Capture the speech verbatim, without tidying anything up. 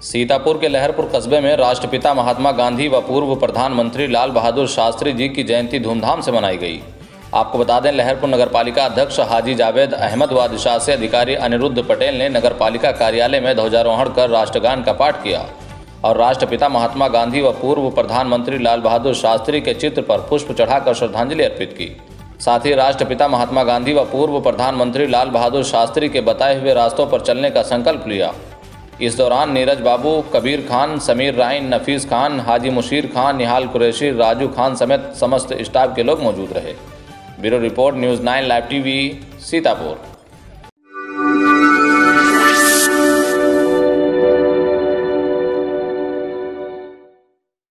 सीतापुर के लहरपुर कस्बे में राष्ट्रपिता महात्मा गांधी व पूर्व प्रधानमंत्री लाल बहादुर शास्त्री जी की जयंती धूमधाम से मनाई गई। आपको बता दें, लहरपुर नगरपालिका अध्यक्ष हाजी जावेद अहमद व अधिशासी अधिकारी अनिरुद्ध पटेल ने नगरपालिका कार्यालय में ध्वजारोहण कर राष्ट्रगान का पाठ किया और राष्ट्रपिता महात्मा गांधी व पूर्व प्रधानमंत्री लाल बहादुर शास्त्री के चित्र पर पुष्प चढ़ाकर श्रद्धांजलि अर्पित की। साथ ही राष्ट्रपिता महात्मा गांधी व पूर्व प्रधानमंत्री लाल बहादुर शास्त्री के बताए हुए रास्तों पर चलने का संकल्प लिया। इस दौरान नीरज बाबू, कबीर खान, समीर राइन, नफीस खान, हाजी मुशीर खान, निहाल कुरैशी, राजू खान समेत समस्त स्टाफ के लोग मौजूद रहे। Bureau report, news nine live TV, Sitapur.